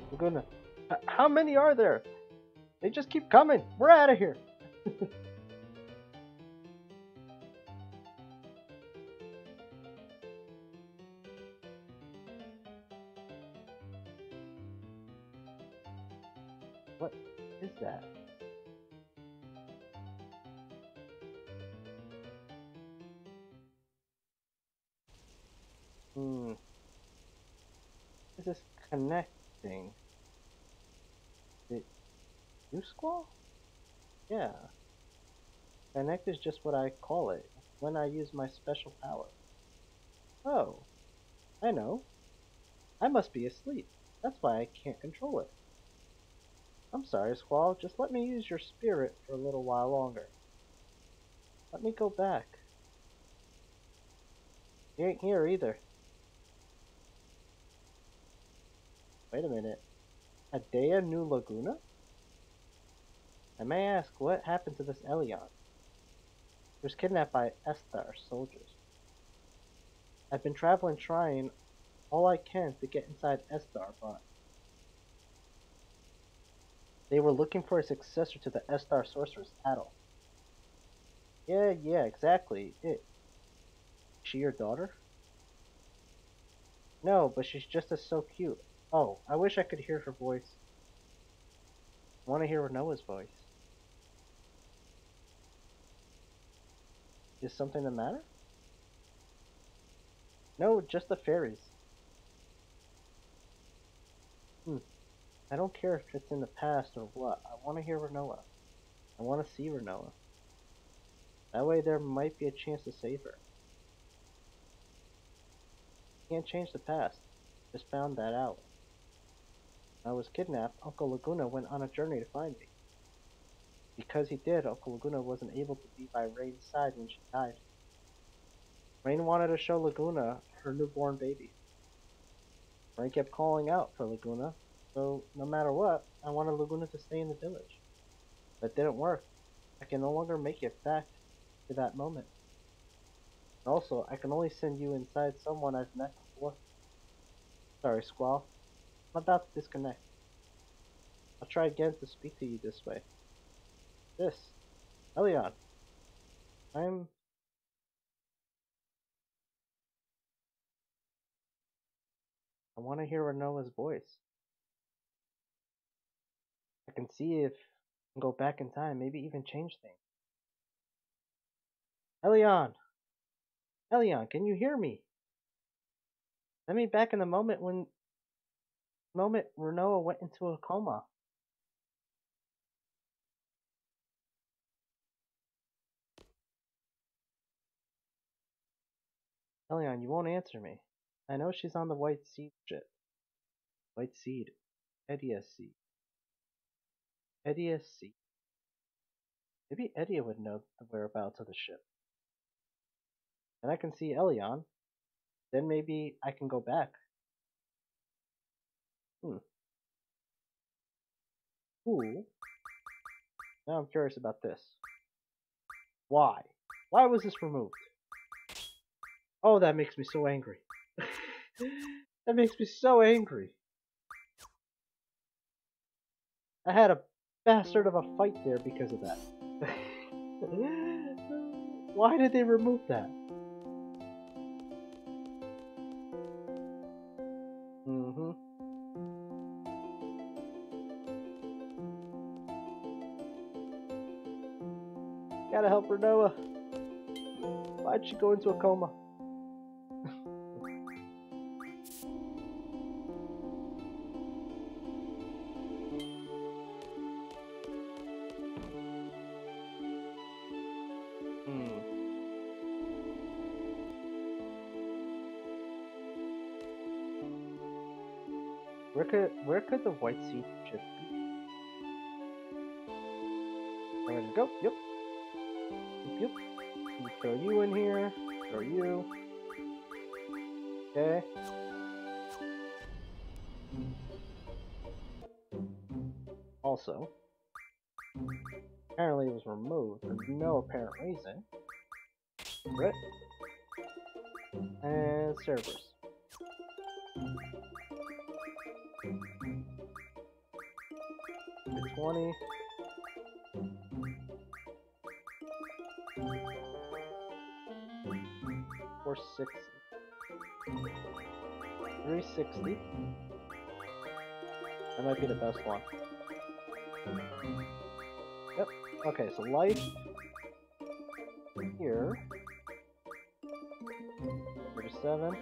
Laguna. How many are there? They just keep coming. We're out of here. What is that? Hmm. Is this connecting? Is it you, Squall? Yeah. Connect is just what I call it when I use my special power. Oh, I know. I must be asleep. That's why I can't control it. I'm sorry, Squall. Just let me use your spirit for a little while longer. Let me go back. He ain't here either. Wait a minute. Adea New Laguna? I may ask, what happened to this Elion? He was kidnapped by Esthar soldiers. I've been traveling trying all I can to get inside Esthar, but they were looking for a successor to the Esthar sorceress, Adel. Yeah, exactly. Is she your daughter? No, but she's just as so cute. Oh, I wish I could hear her voice. I want to hear Renoa's voice. Is something the matter? No, just the fairies. Hmm. I don't care if it's in the past or what. I want to hear Renoa. I want to see Renoa. That way there might be a chance to save her. Can't change the past. Just found that out. When I was kidnapped, Uncle Laguna went on a journey to find me. Because he did, Uncle Laguna wasn't able to be by Rain's side when she died. Rain wanted to show Laguna her newborn baby. Rain kept calling out for Laguna, so no matter what, I wanted Laguna to stay in the village. But it didn't work. I can no longer make it back to that moment. And also, I can only send you inside someone I've met before. Sorry, Squall. I'm about to disconnect. I'll try again to speak to you this way. This. Elion. I'm. I want to hear Renoa's voice. I can see if I can go back in time, maybe even change things. Elion! Elion, can you hear me? Let me back in the moment Renoa went into a coma. Elion, you won't answer me. I know she's on the White Seed ship. White Seed. Edia Seed. Edia Seed. Maybe Edia would know the whereabouts of the ship. And I can see Elion. Then maybe I can go back. Hmm. Ooh. Now I'm curious about this. Why? Why was this removed? Oh, that makes me so angry. That makes me so angry. I had a bastard of a fight there because of that. Why did they remove that? Mm-hmm. Gotta help Renoa. Why'd she go into a coma? Hmm. Where could the white seed chip be? Ready to go? Yep. Yep. Let me throw you in here. Throw you. Okay. Also, apparently it was removed for no apparent reason. Right? And servers. 20. Four 360. That might be the best one. Yep. Okay, so life here. 37.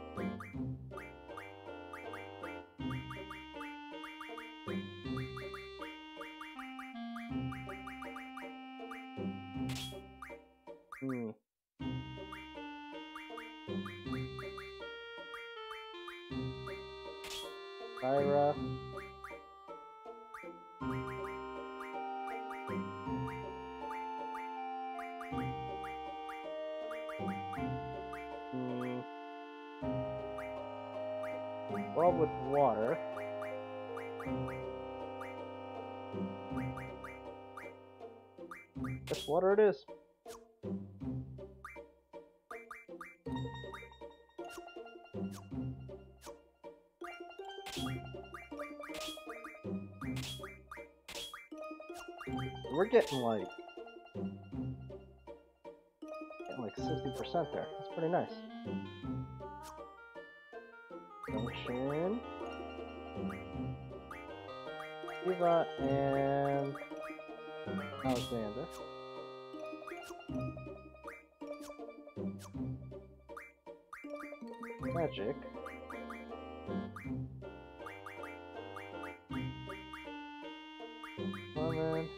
Kyra. Well, with water. Yes, water it is. We're getting like 60% there. That's pretty nice. Junction. Eva and Alexander. Magic. Lemon.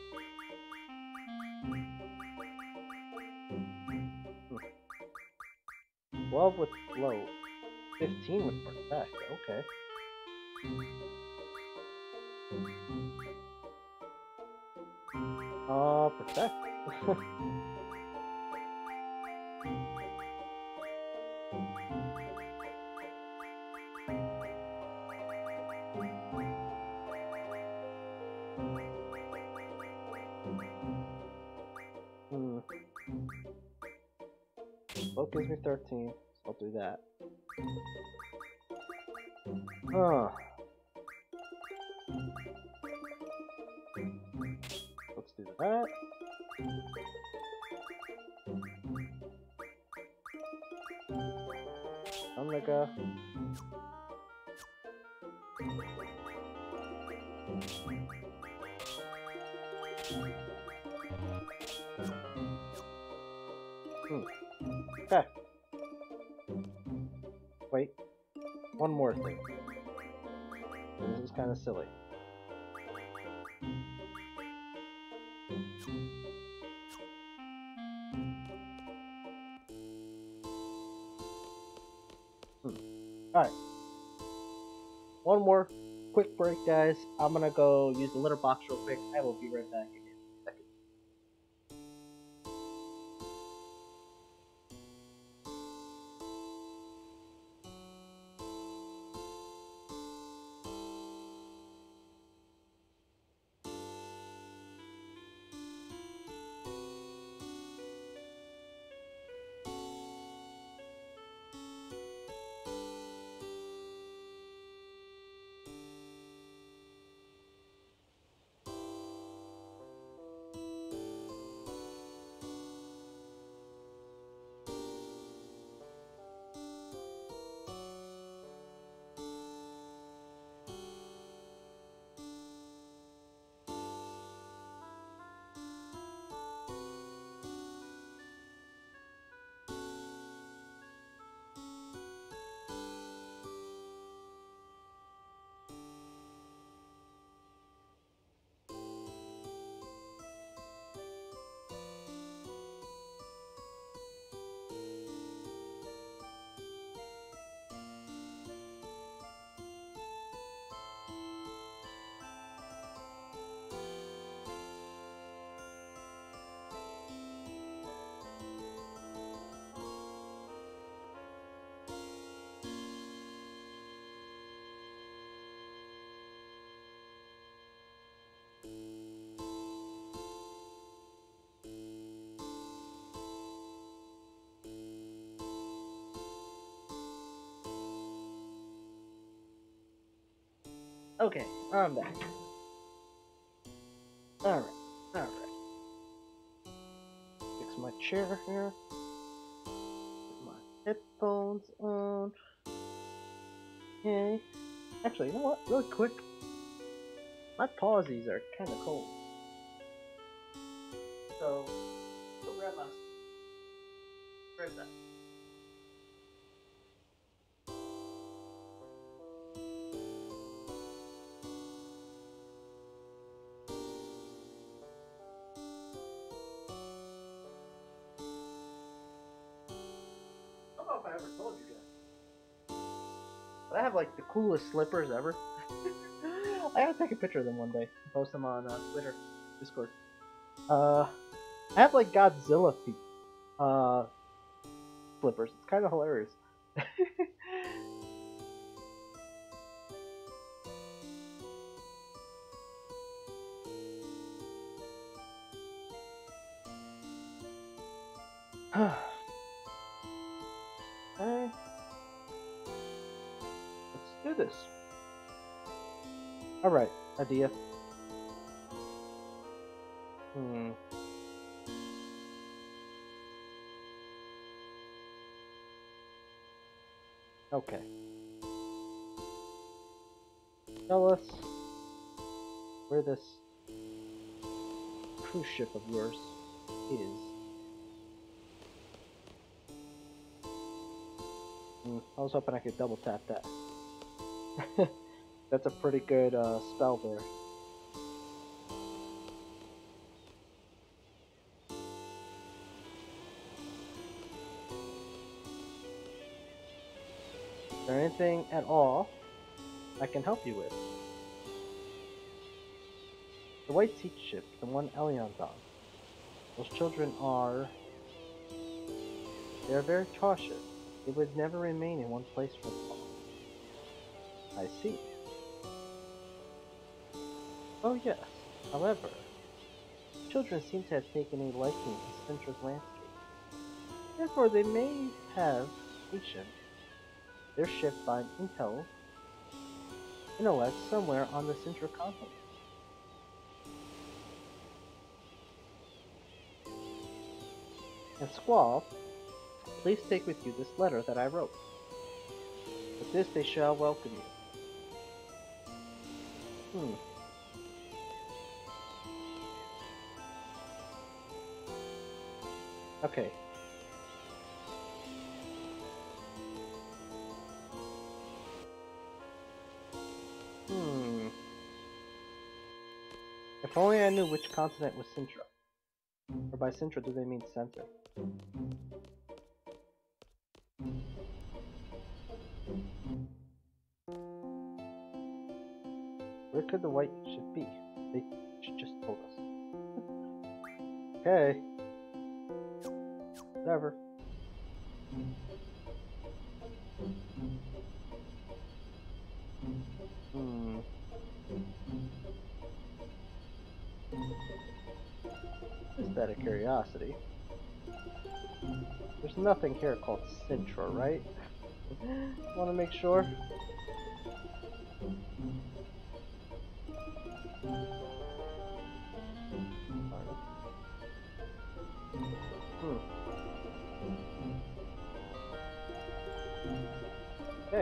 12 with float. 15 with protect. Okay. Protect. Float gives me 13, so I'll do that. Let's do that. Omega. Okay. Wait. One more thing. This is kind of silly. Alright. One more quick break, guys. I'm gonna go use the litter box real quick. I will be right back again. Okay, I'm back. Alright, alright. Fix my chair here. Put my headphones on. Okay. Actually, you know what? Really quick. My pawsies are kinda cold. So, go grab my... Where's that? I don't know if I ever told you guys. But I have like the coolest slippers ever. I gotta take a picture of them one day and post them on Twitter, Discord. I have like Godzilla feet. Slippers. It's kind of hilarious. Okay. Let's do this. Alright, idea. Okay. Tell us where this cruise ship of yours is. I was hoping I could double tap that. That's a pretty good spell there. Is there anything at all I can help you with? The White Sea ship, the one Elion's on. Those children are... They are very cautious. They would never remain in one place for long. I see. Oh yes. However, children seem to have taken a liking to Cintra's landscape. Therefore, they may have stationed their ship by intellect somewhere on the Cintra continent. And Squall, please take with you this letter that I wrote. With this they shall welcome you. Okay. If only I knew which continent was Cintra. Or by Cintra do they mean center? Where could the white ship be? They just told us. Okay. Whatever. Just out of curiosity. There's nothing here called Cintra, right? Want to make sure? Okay.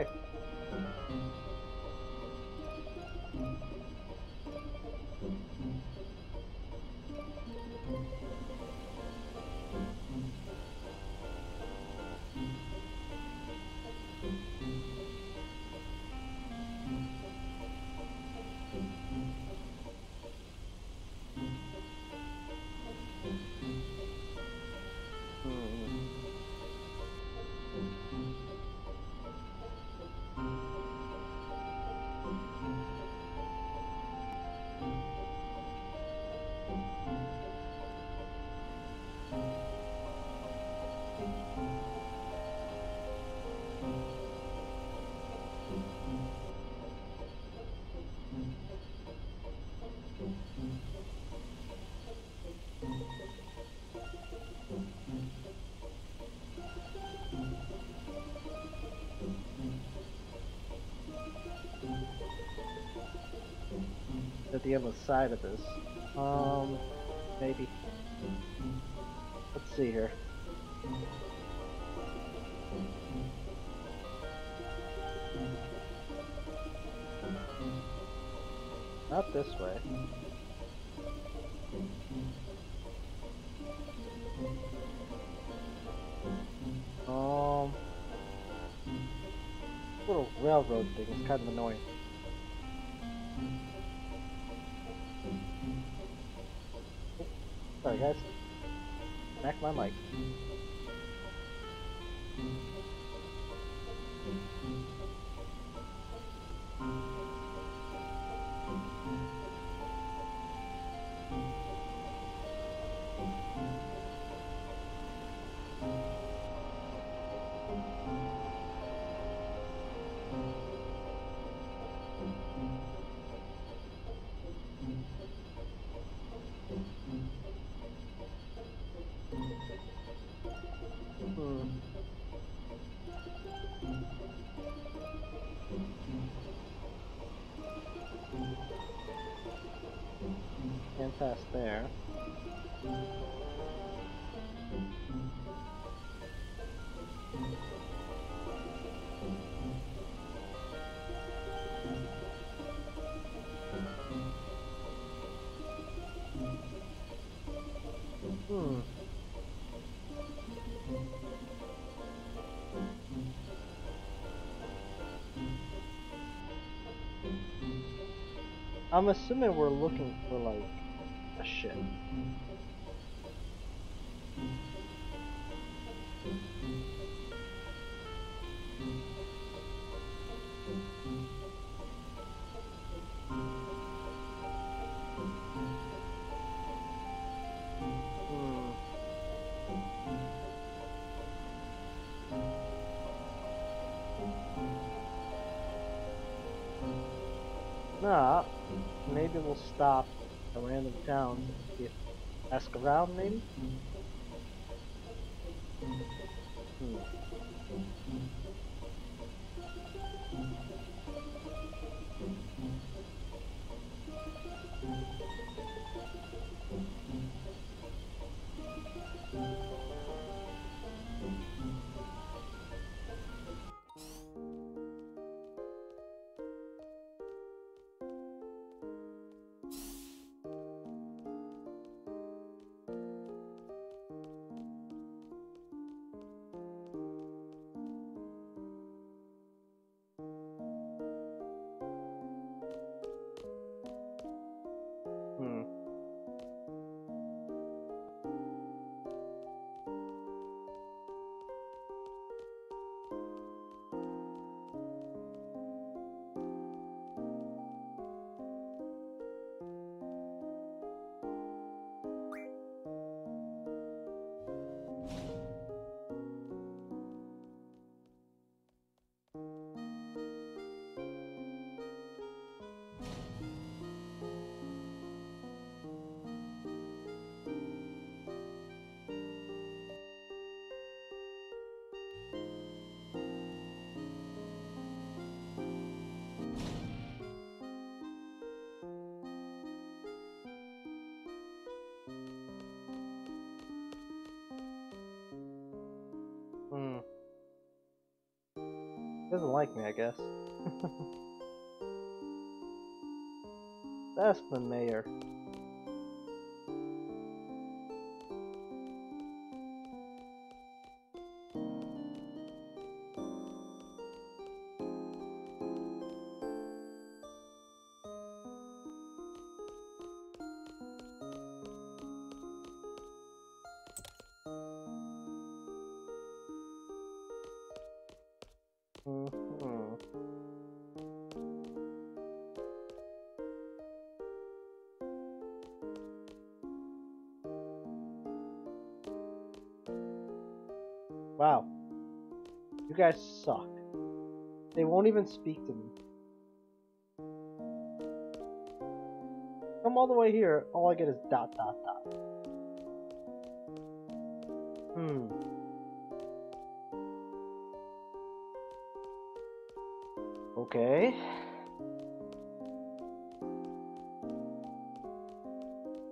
At the other side of this. Maybe. Let's see here. Not this way. Little railroad thing is kind of annoying. Sorry guys. Smack my mic. Can't pass there. I'm assuming we're looking for like a ship. Nah, maybe we'll stop at random towns and see if ask around maybe? Doesn't like me, I guess. That's the mayor. Wow. You guys suck. They won't even speak to me. Come all the way here, all I get is dot dot dot. Okay.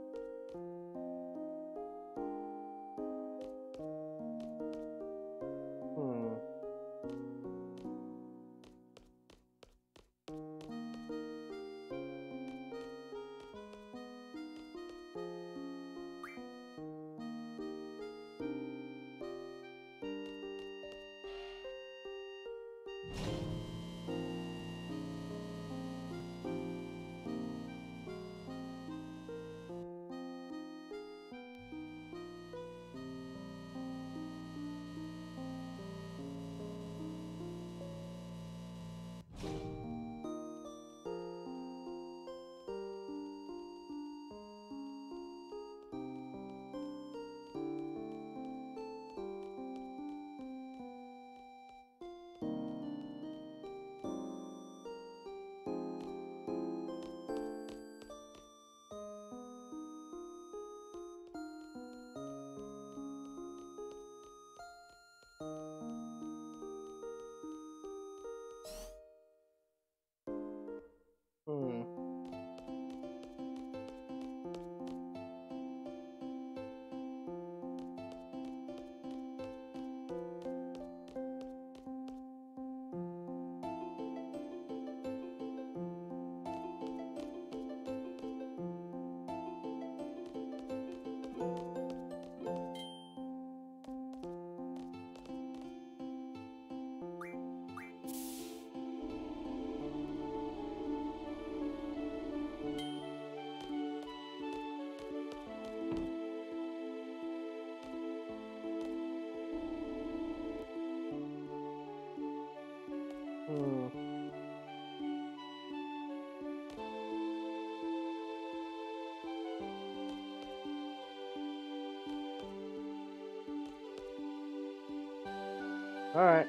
Alright.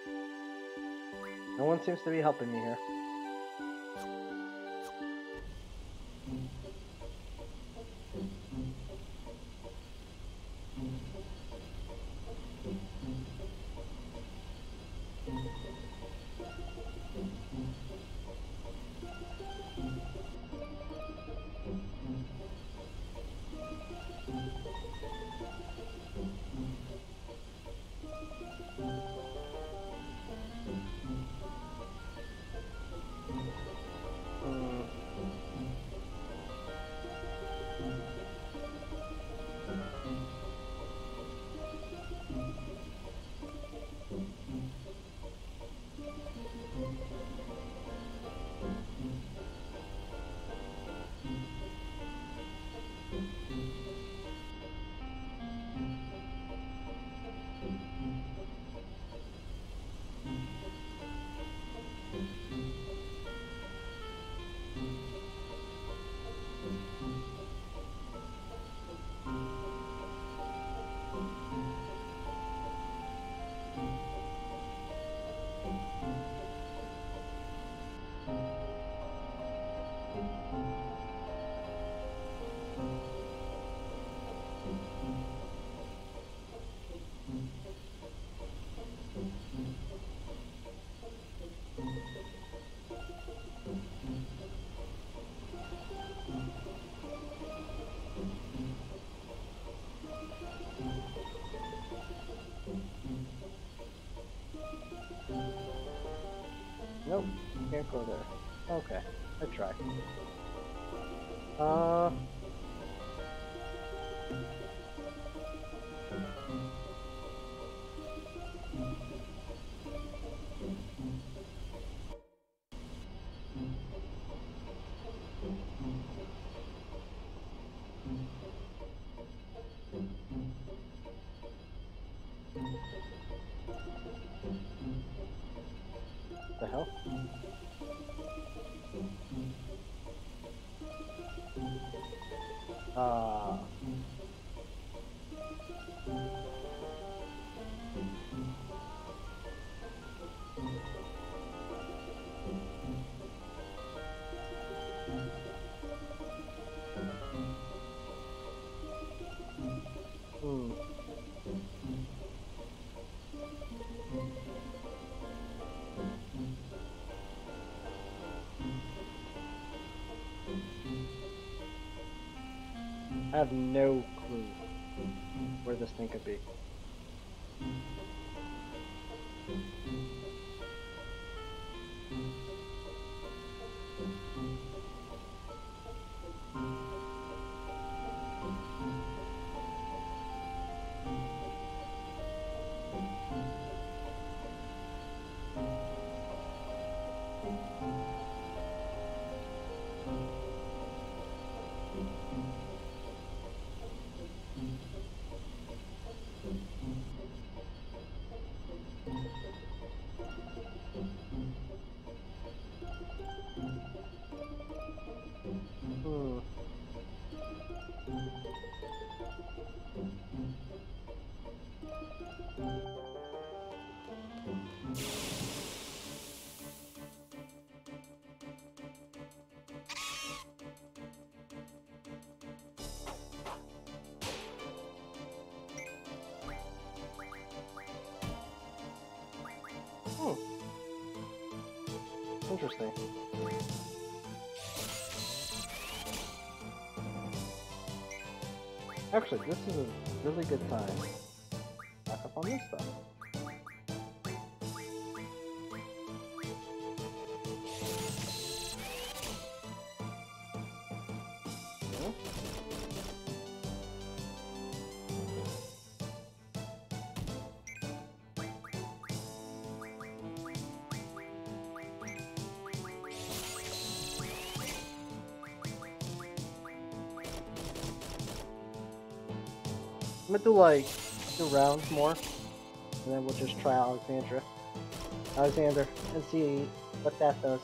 No one seems to be helping me here. Nope, can't go there. Okay, I tried. The hell? I have no clue where this thing could be. Interesting. Actually, this is a really good time. Back up on this stuff. I'm gonna do like 2 rounds more, and then we'll just try Alexander, and see what that does.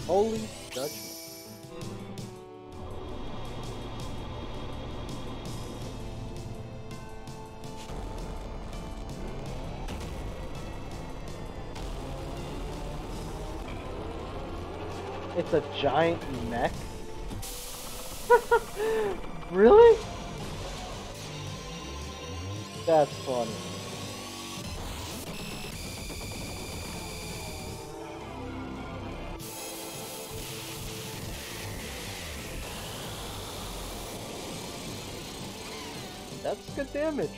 Holy judgment. It's a giant mech? Really? That's funny. That's good damage.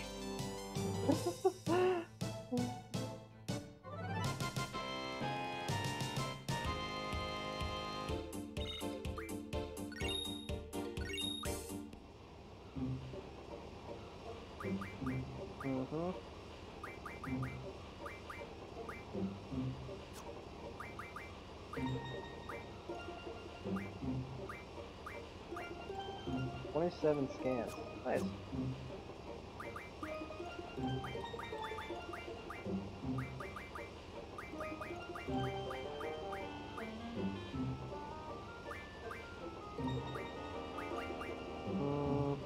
Mm-hmm. 27 scans. Nice. Mm.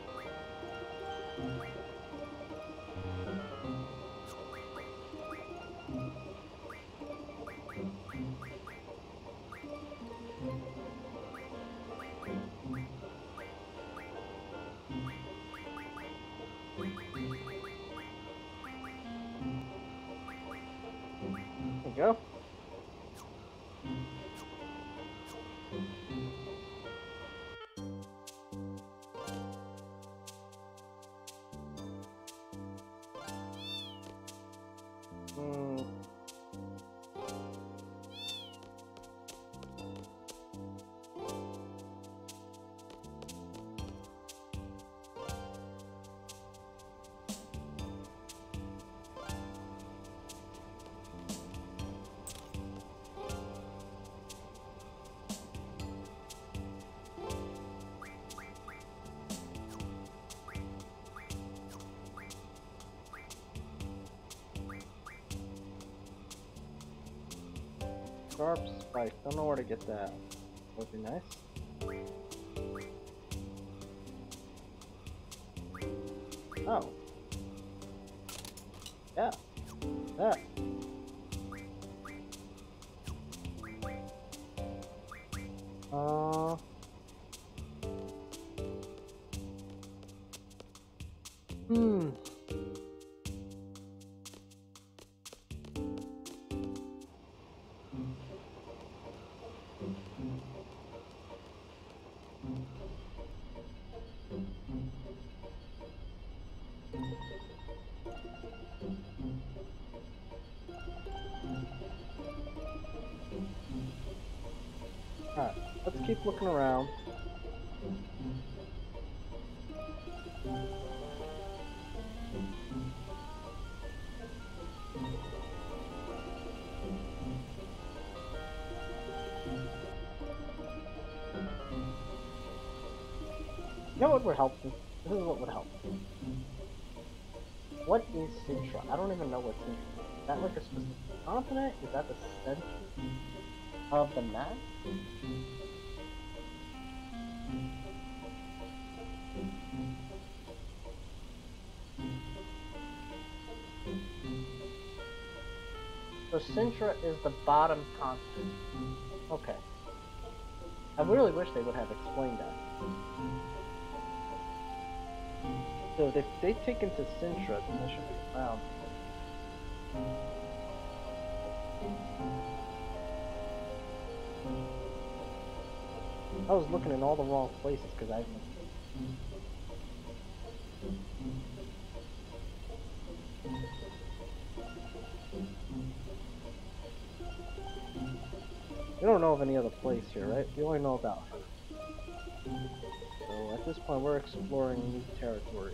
There you go. Mm. Sharp spike. Don't know where to get that. Would be nice. Oh. Yeah. That. Hmm. Alright, let's keep looking around. You know what would help me? This is what would help me. What is Sintra? I don't even know what Sintra is. Is that like a specific continent? Is that the center of the map? So Sintra is the bottom continent. Okay. I really wish they would have explained that. So if they take into Sintra, then they should be found. I was looking in all the wrong places because I we don't know of any other place here, right? We only know about her. So at this point, we're exploring new territory.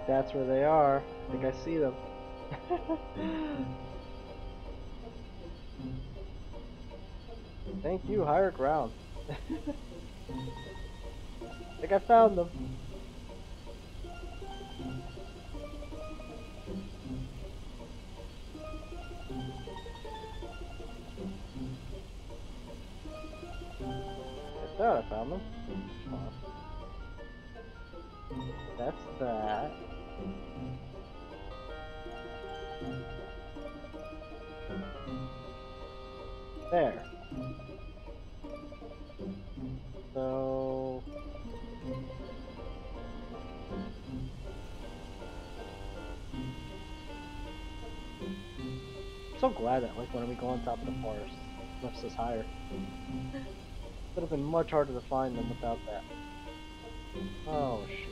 think that's where they are. I think I see them. Thank you, higher ground. I think I found them. I thought I found them. Come on. That's that. There. So... I'm so glad that like when we go on top of the forest, it lifts us higher. Would have been much harder to find them without that. Oh shoot.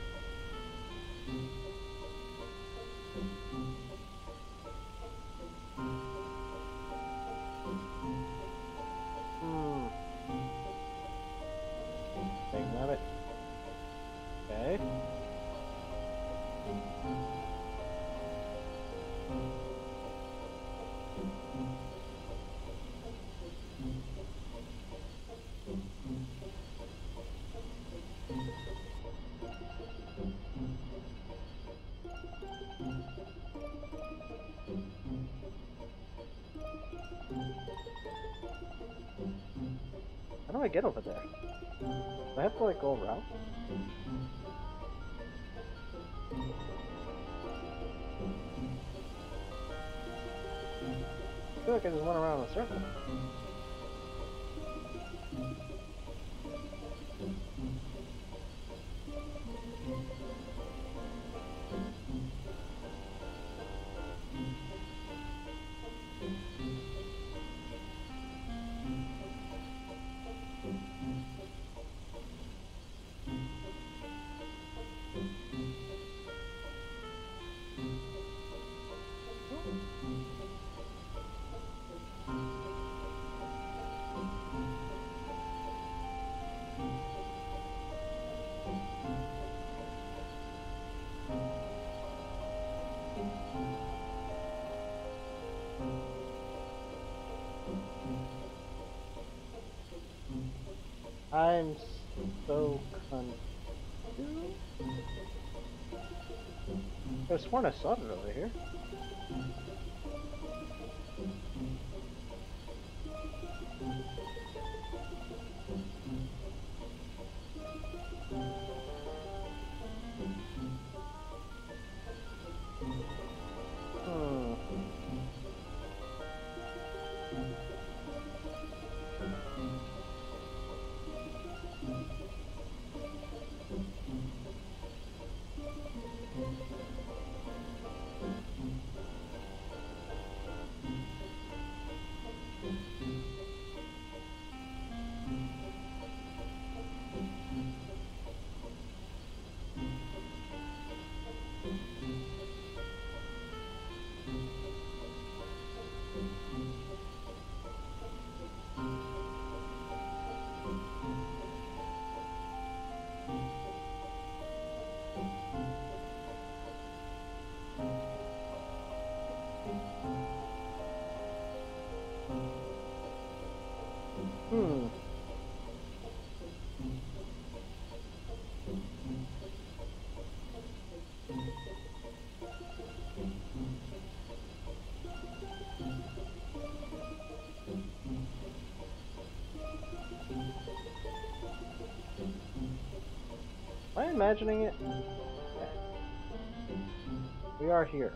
Hmm. Damn it. Okay. How do I get over there? Do I have to like go around? I feel like I just went around in a circle. I'm so confused. I could have sworn I saw it over here. Hmm. Hmm. Am I imagining it? Okay. We are here.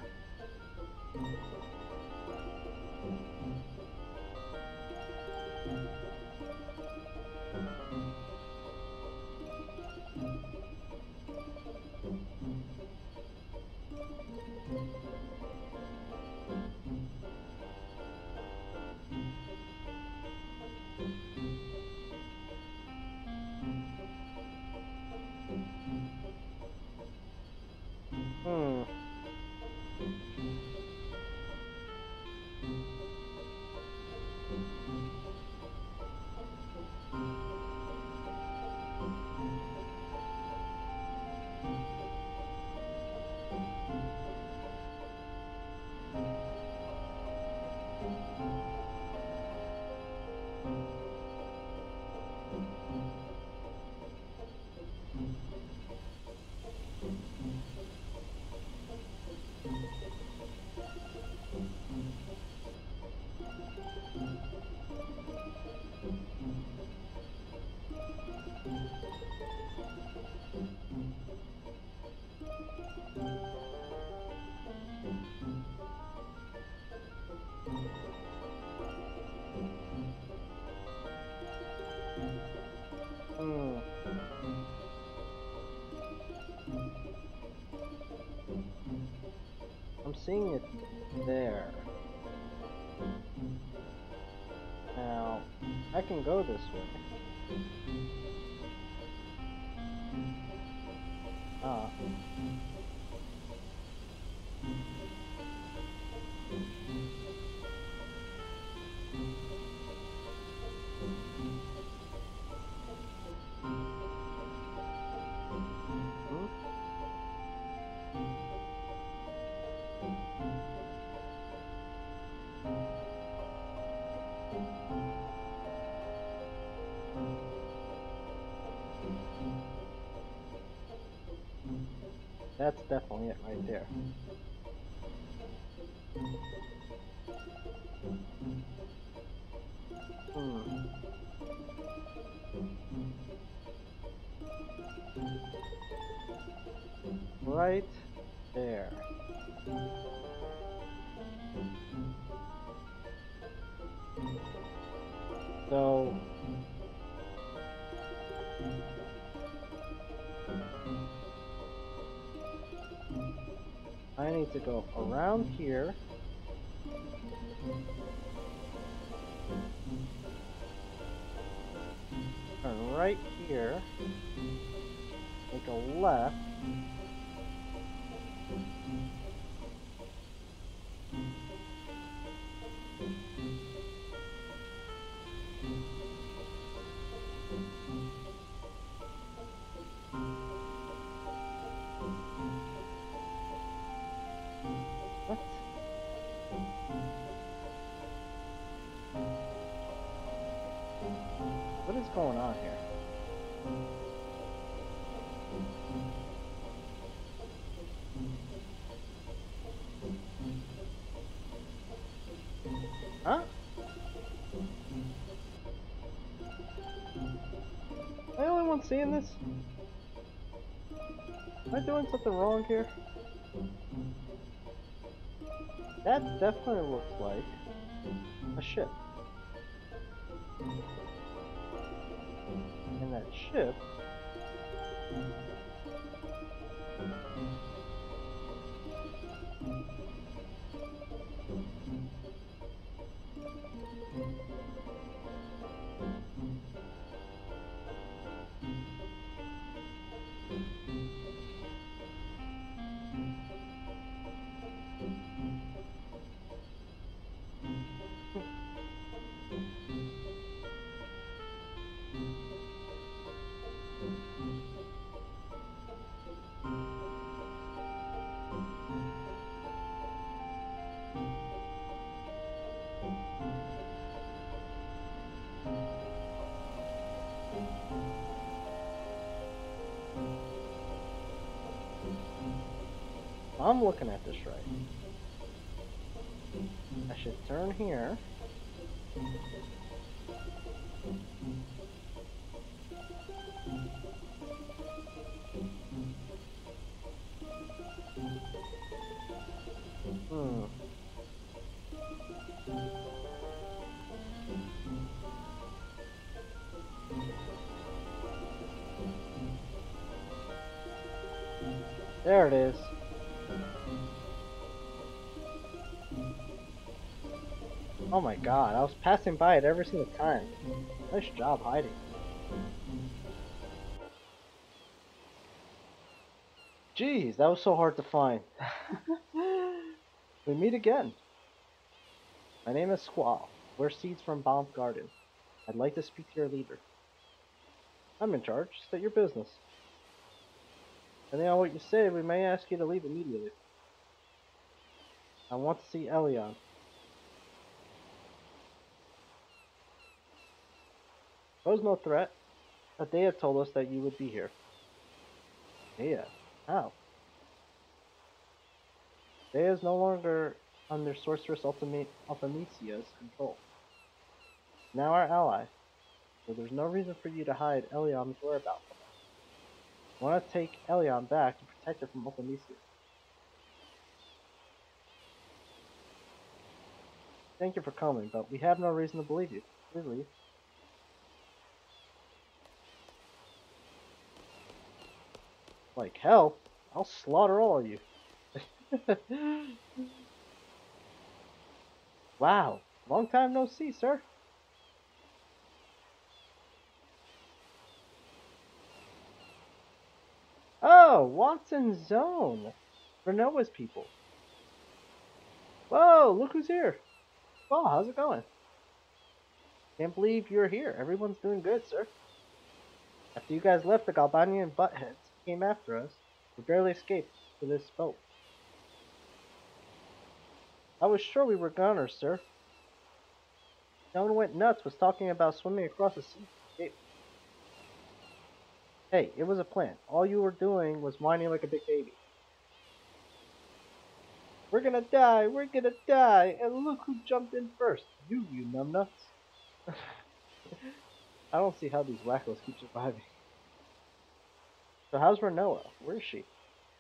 Hmm. seeing it there. Now, I can go this way. Ah. Hmm? That's definitely it right there. Hmm. Right there. So, I need to go around here. Turn right here. Make a left. What? What is going on here? Huh? Am I the only one seeing this? Am I doing something wrong here? That definitely looks like a ship. And that ship I'm looking at this right. I should turn here. Hmm. There it is. Oh my god, I was passing by it every single time. Nice job hiding. Jeez, that was so hard to find. We meet again. My name is Squall. We're seeds from Baum's Garden. I'd like to speak to your leader. I'm in charge. State your business. Depending on what you say, we may ask you to leave immediately. I want to see Elion. Pose no threat. Adea told us that you would be here. Adea? How? Adea is no longer under Sorceress Ultimecia's control. Now our ally, so there's no reason for you to hide Elion's whereabouts from us. I want to take Elion back and protect her from Ultimecia. Thank you for coming, but we have no reason to believe you. Please leave. Like hell, I'll slaughter all of you. Wow, long time no see, sir. Oh, Watson's Zone. Renoa's people. Whoa, look who's here. Oh, how's it going? Can't believe you're here. Everyone's doing good, sir. After you guys left, the Galbanian buttheads came after us. We barely escaped to this boat. I was sure we were goners, sir. No one went nuts was talking about swimming across the sea to escape. Hey, it was a plan. All you were doing was whining like a big baby. We're gonna die, we're gonna die, and look who jumped in first. You numbnuts. I don't see how these wackos keep surviving. So how's Renoa? Where is she?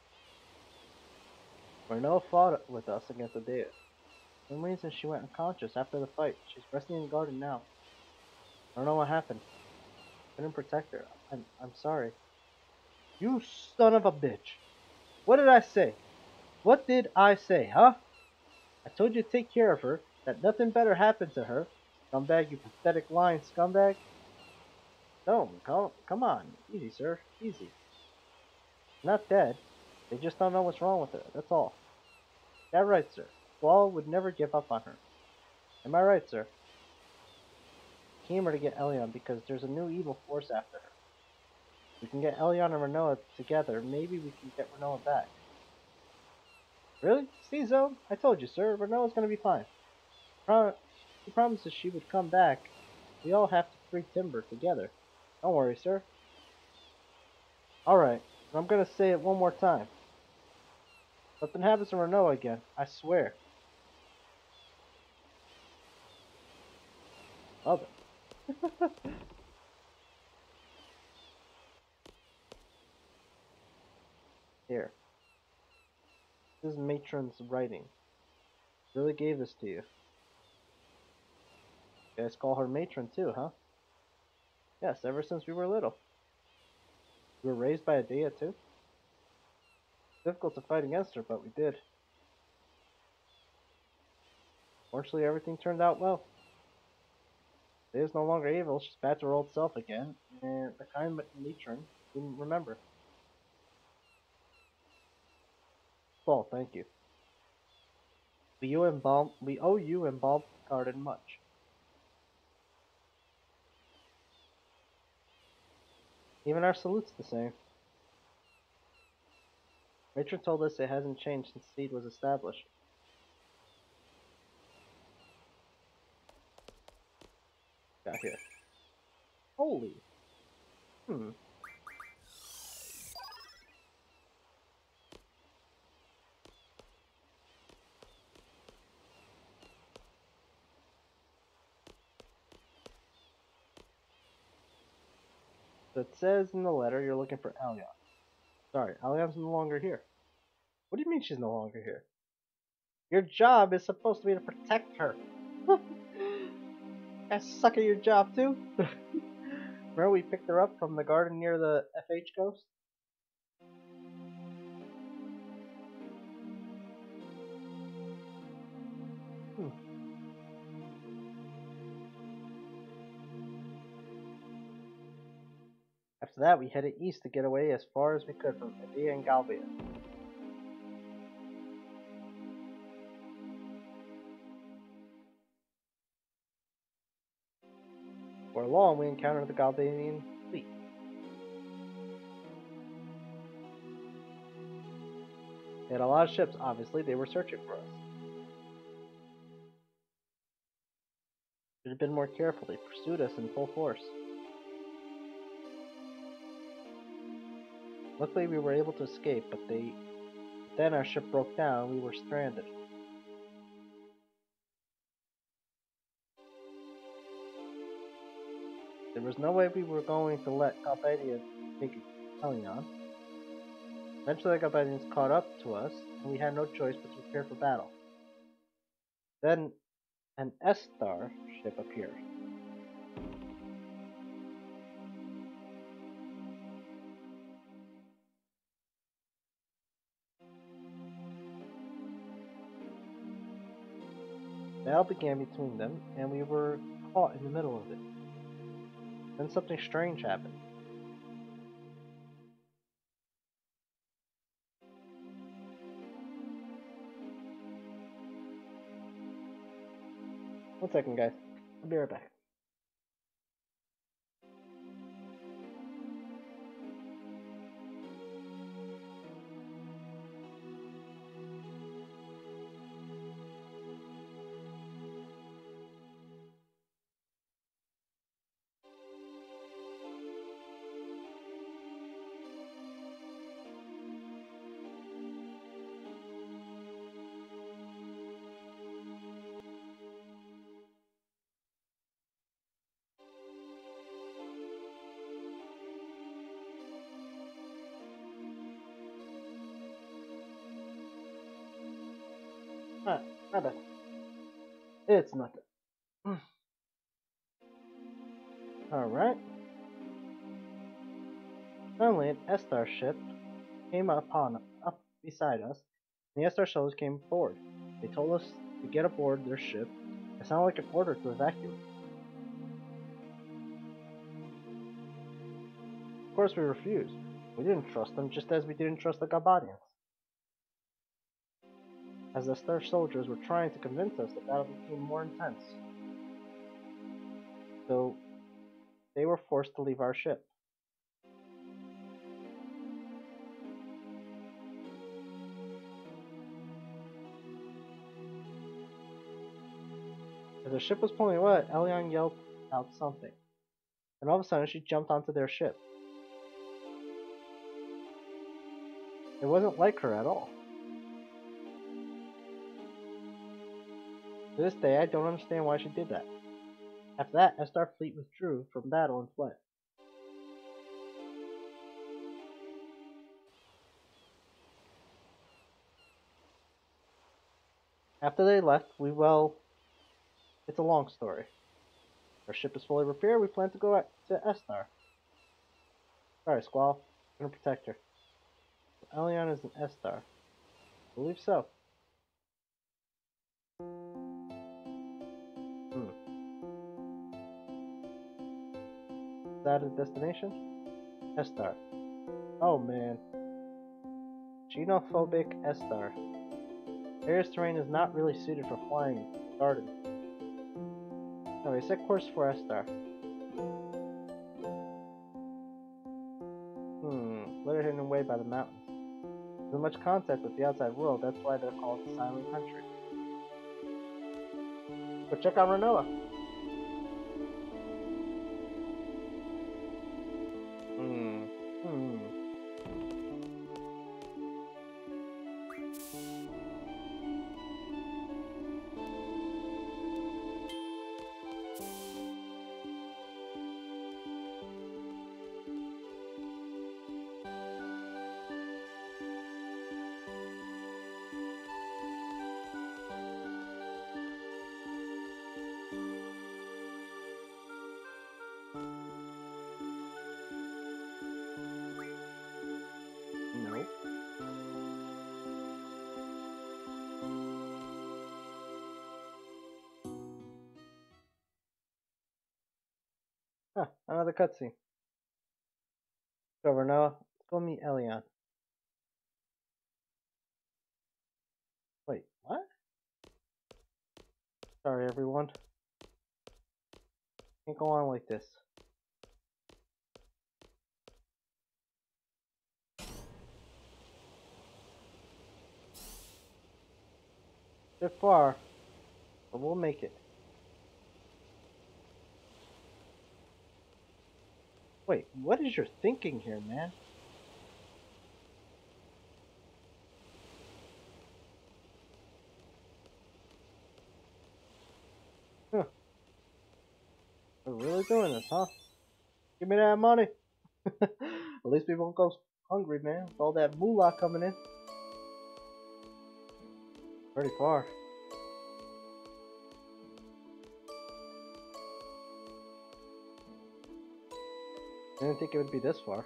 Renoa fought with us against Adea. For some reason she went unconscious after the fight. She's resting in the garden now. I don't know what happened. Couldn't protect her. I'm sorry. You son of a bitch. What did I say? What did I say, huh? I told you to take care of her, that nothing better happened to her. Scumbag, you pathetic lying scumbag. No, come on. Easy, sir. Easy. Not dead. They just don't know what's wrong with her. That's all. That right, sir. Squall would never give up on her. Am I right, sir? Came here to get Elion because there's a new evil force after her. We can get Elion and Renoa together. Maybe we can get Renoa back. Really? See, Zone? I told you, sir. Renoa's gonna be fine. She promises she would come back. We all have to free Timber together. Don't worry, sir. Alright, I'm gonna say it one more time. Something happens to Renoa again, I swear. Love it. Here. This is Matron's writing. Really gave this to you. You guys call her Matron too, huh? Yes, ever since we were little. We were raised by Adea too. Difficult to fight against her, but we did. Fortunately, everything turned out well. Adea's no longer evil, she's back to her old self again, and the kind matron didn't remember. Well, thank you. We owe you and Bulb Garden much. Even our salute's the same. Matron told us it hasn't changed since Seed was established. Got here. Holy. Hmm. So it says in the letter you're looking for Alion. Sorry, Alion's no longer here. What do you mean she's no longer here? Your job is supposed to be to protect her. I suck at your job too. Remember we picked her up from the garden near the FH Ghost? Hmm. After that, we headed east to get away as far as we could from Edea and Galvia. For long, we encountered the Galbavian fleet. They had a lot of ships, obviously, they were searching for us. Should have been more careful, they pursued us in full force. Luckily, we were able to escape, but then our ship broke down and we were stranded. There was no way we were going to let Galbadia take Helion. Eventually, the Galbadians caught up to us, and we had no choice but to prepare for battle. Then, an Estar ship appeared. battle began between them, and we were caught in the middle of it. Then something strange happened. One second, guys. I'll be right back. Alright, my bad. It's nothing. Alright. Suddenly, an Estar ship came up beside us, and the Estar soldiers came aboard. They told us to get aboard their ship. It sounded like an order to evacuate. Of course, we refused. We didn't trust them, just as we didn't trust the Gabadians. As the Estar soldiers were trying to convince us, the battle became more intense. So, they were forced to leave our ship. As the ship was pulling away, Elion yelled out something. And all of a sudden, she jumped onto their ship. It wasn't like her at all. To this day, I don't understand why she did that. After that, Estar fleet withdrew from battle and fled. After they left, it's a long story. Our ship is fully repaired, we plan to go to Estar. Sorry, Squall. I'm gonna protect her. Elion is an Estar. I believe so. Is that a destination? Estar. Oh man. Xenophobic Estar. Area's terrain is not really suited for flying gardens. Anyway, set course for Estar. Littered hidden away by the mountains. There's not much contact with the outside world, that's why they're called Silent Country. Go check out Rinoa. Nope. Huh, another cutscene. Go, Rinoa. Let's go meet Elion. Wait, what? Sorry, everyone. Can't go on like this. Bit far, but we'll make it. Wait, what is your thinking here, man? Huh. We're really doing this, huh? Give me that money. At least we won't go hungry, man. With all that moolah coming in. Pretty far. I didn't think it would be this far.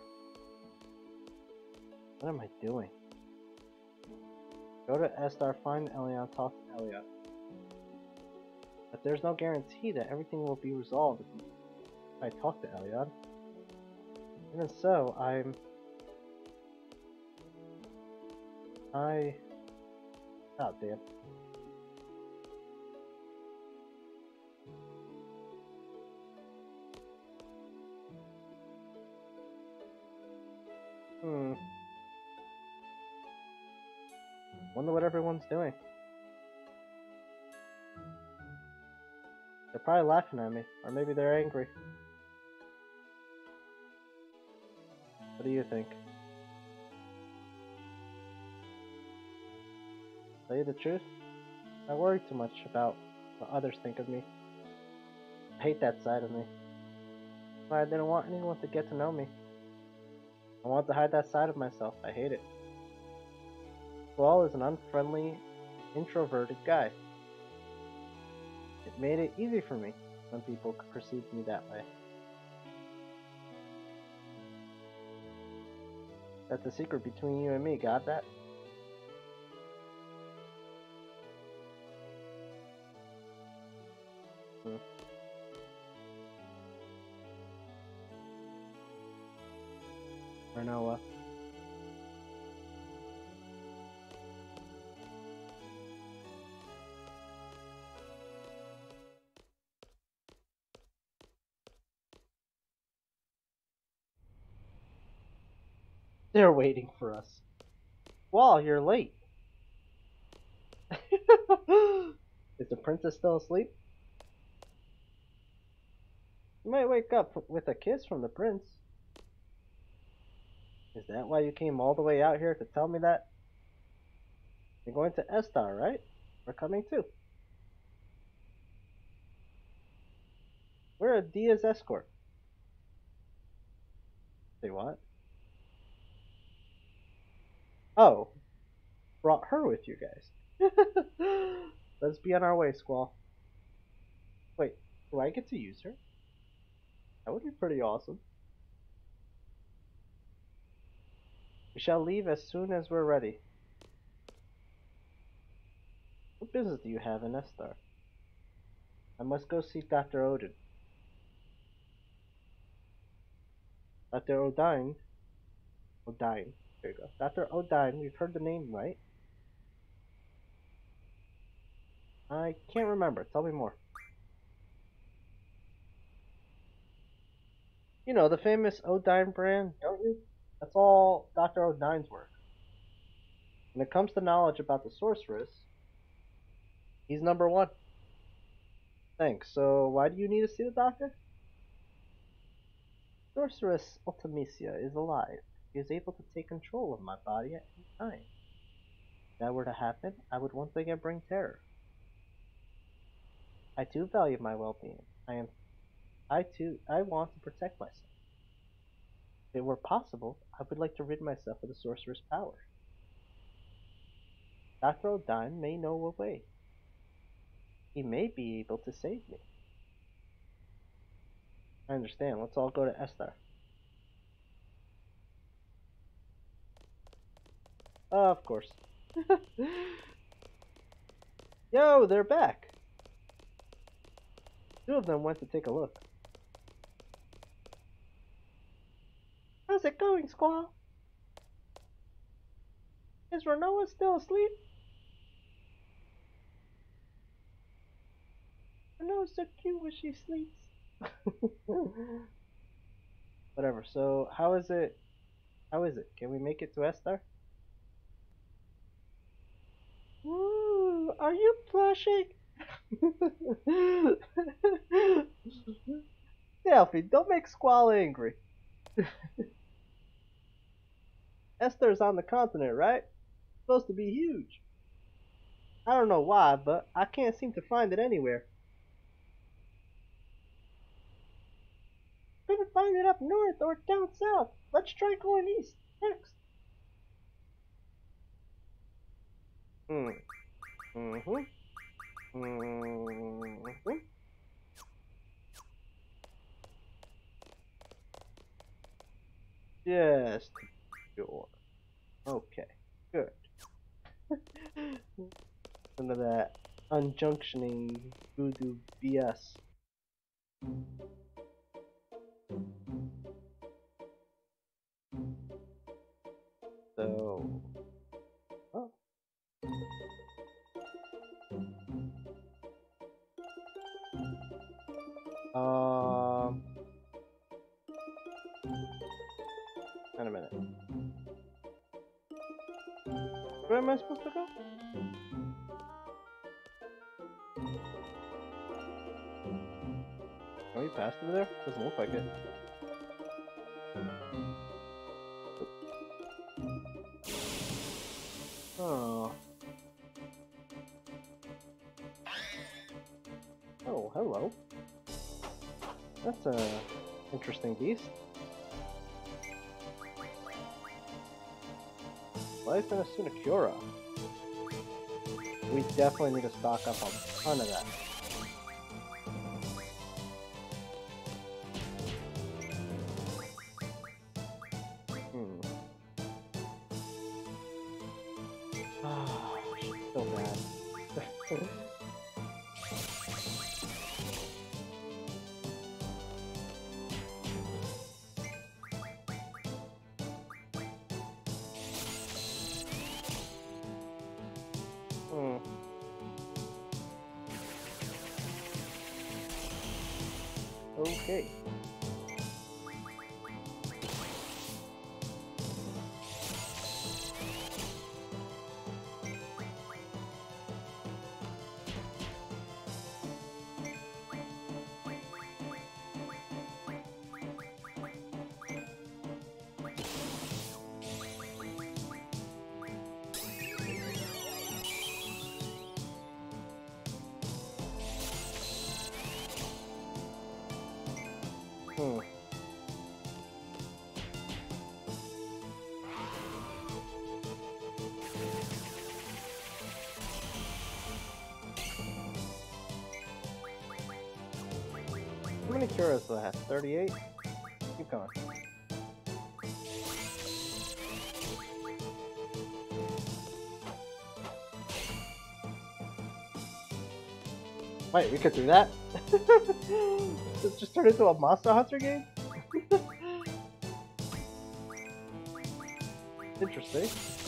What am I doing? Go to Estar, find Elion, talk to Elion. But there's no guarantee that everything will be resolved if I talk to Eliod. Even so, oh damn. Wonder what everyone's doing. They're probably laughing at me, or maybe they're angry. What do you think? Tell you the truth, I worry too much about what others think of me. I hate that side of me. That's why I didn't want anyone to get to know me. I want to hide that side of myself. I hate it. Squall is an unfriendly, introverted guy. It made it easy for me when people perceived me that way. That's a secret between you and me, got that? Rinoa. They're waiting for us. Wall, you're late. Is the princess still asleep? You might wake up with a kiss from the prince. Is that why you came all the way out here to tell me that? You're going to Estar, right? We're coming too. We're a Dia's escort. Say what? Oh, brought her with you guys. Let's be on our way, Squall. Wait, do I get to use her? That would be pretty awesome. We shall leave as soon as we're ready. What business do you have in Estar? I must go see Dr. Odin. Dr. Odine. Odine. There you go. Dr. Odine, we've heard the name right. I can't remember. Tell me more. You know, the famous Odine brand, don't you? That's all Dr. Odine's work. When it comes to knowledge about the sorceress, he's number one. Thanks. So, why do you need to see the doctor? Sorceress Ultimisia is alive. She is able to take control of my body at any time. If that were to happen, I would once again bring terror. I too value my well-being. I want to protect myself. If it were possible, I would like to rid myself of the sorcerer's power. Dr. Odine may know a way. He may be able to save me. I understand. Let's all go to Estar. Of course. Yo, they're back. Two of them went to take a look. How's it going, Squall? Is Rinoa still asleep? Rinoa's so cute when she sleeps. Whatever, so how is it? How is it? Can we make it to Estar? Ooh, are you blushing? Delphi, don't make Squall angry. Estar's on the continent, right? It's supposed to be huge. I don't know why, but I can't seem to find it anywhere. Couldn't find it up north or down south. Let's try going east next. Just sure. Okay, good. Into that. unjunctioning voodoo BS. So, oh. Wait a minute. Where am I supposed to go? Are we past over there? Doesn't look like it. Oh. Oh, hello. That's a interesting beast. Life in a Sunakura. We definitely need to stock up on a ton of that. So bad. Okay. How many Curas do I have? 38? Keep going. Wait, we could do that? It just turned into a Monster Hunter game? Interesting.